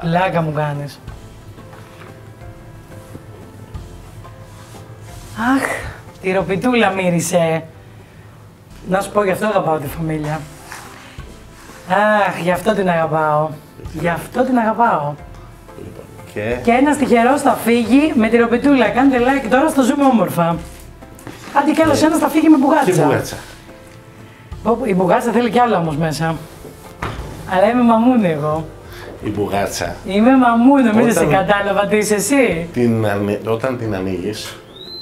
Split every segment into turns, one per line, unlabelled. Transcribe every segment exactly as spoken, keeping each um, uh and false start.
Πλάκα μου κάνεις. Αχ, τυροπιτούλα μύρισε. Να σου πω, γι' αυτό αγαπάω τη φαμίλια. Αχ, γι' αυτό την αγαπάω. Γι' αυτό την αγαπάω.
Και,
και ένας τυχερός θα φύγει με τυροπιτούλα. Κάντε like τώρα στο ζούμε όμορφα. Άντε κι άλλος ένας θα φύγει με μπουγάτσα.
Και μπουγάτσα.
Η μπουγάτσα θέλει κι άλλο όμως μέσα. Αλλά είμαι μαμούνι εγώ.
Η μπουγάτσα.
Είμαι μαμούνι, μην
Όταν...
σε κατάλαβα τι είσαι εσύ.
Την, όταν την ανοίγεις,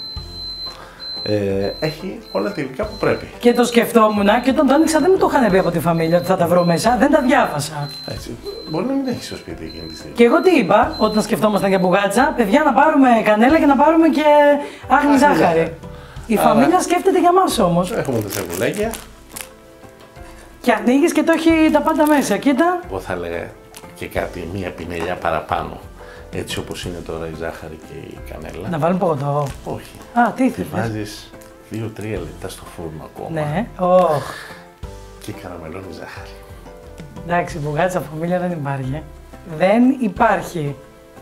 ε, έχει όλα τα υλικά που πρέπει.
Και το σκεφτόμουν και όταν το άνοιξα δεν μου το είχαν πει από τη φαμίλια ότι θα τα βρω μέσα, δεν τα διάβασα.
Έτσι. Μπορεί να μην έχει στο σπίτι εκείνη τη στιγμή.
Και εγώ τι είπα όταν σκεφτόμασταν για μπουγάτσα, παιδιά να πάρουμε κανέλα και να πάρουμε και άχνη ζάχαρη. Η
Άρα...
φαμίλια σκέφτεται για μας όμως.
Έχουμε τα σακουλάκια.
Και ανοίγεις και το έχει τα πάντα μέσα, κοίτα.
Εγώ θα έλεγα και κάτι, μία πινελιά παραπάνω. Έτσι όπως είναι τώρα η ζάχαρη και η κανέλα.
Να βάλουμε παγωτό.
Όχι.
Α, τι
Τη
θέλεις.
βάζεις δύο τρία λεπτά στο φούρνο ακόμα.
Ναι, oh.
Και καραμελώνει ζάχαρη.
Εντάξει, μπουγάτσα φαμίλια δεν υπάρχει. Δεν υπάρχει.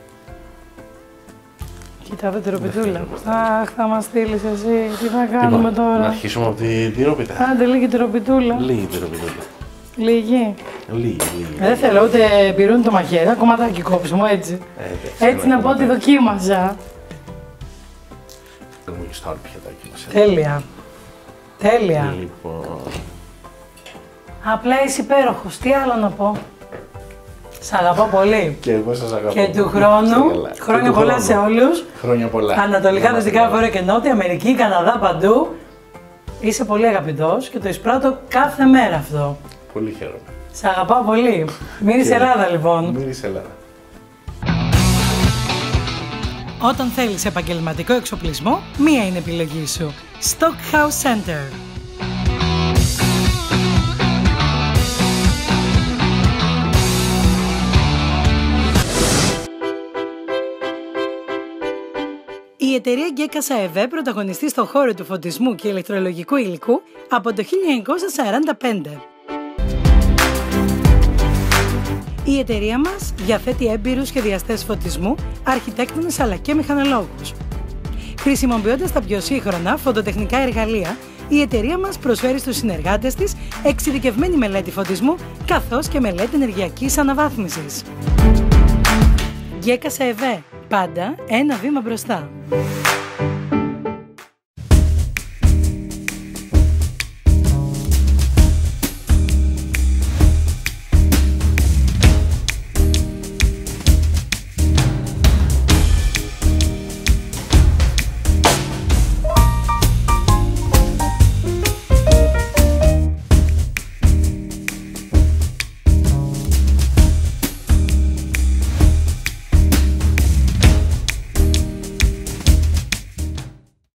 Κοίτα εδώ τυροπιτούλα. Αχ, θα μας στείλεις εσύ. Τι θα κάνουμε
Λοιπόν,
τώρα.
να αρχίσουμε από την τυρόπιτα.
Άντε λίγη τυροπιτούλα.
Λίγη τυροπιτούλα.
Λίγη.
Λίγη, λίγη.
Δεν θέλω ούτε πυρούνι το μαχαίρι, ένα κομματάκι κόψει μου έτσι.
Ε,
Έτσι να πω ότι δοκίμαζα.
Δεν μου έχεις το άλλο πιατάκι μας.
Τέλεια. Τέλεια.
Λοιπόν...
Απλά είσαι υπέροχος. Τι άλλο να πω. Σ' αγαπώ πολύ.
Και εγώ σας αγαπώ.
Και του χρόνου, χρόνια πολλά σε όλους.
Χρόνια πολλά.
Ανατολικά, Δυτικά, Βόρεια και Νότια, Αμερική, Καναδά, παντού. Είσαι πολύ αγαπητός και το εισπράττω κάθε μέρα αυτό.
Πολύ χαίρομαι.
Σ' αγαπάω πολύ. Μύρισε Ελλάδα λοιπόν.
Μύρισε Ελλάδα.
Όταν θέλεις επαγγελματικό εξοπλισμό, μία είναι η επιλογή σου. Stockhouse Center. Η εταιρεία Γκέκα ΕΒ πρωταγωνιστεί στον χώρο του φωτισμού και ηλεκτρολογικού υλικού από το χίλια εννιακόσια σαράντα πέντε. Η εταιρεία μας διαθέτει έμπειρους σχεδιαστές φωτισμού, αρχιτέκτονες αλλά και μηχανολόγους. Χρησιμοποιώντας τα πιο σύγχρονα φωτοτεχνικά εργαλεία, η εταιρεία μας προσφέρει στους συνεργάτες της εξειδικευμένη μελέτη φωτισμού καθώς και μελέτη ενεργειακής αναβάθμισης. Γκέκα ΕΒ. Πάντα ένα βήμα μπροστά.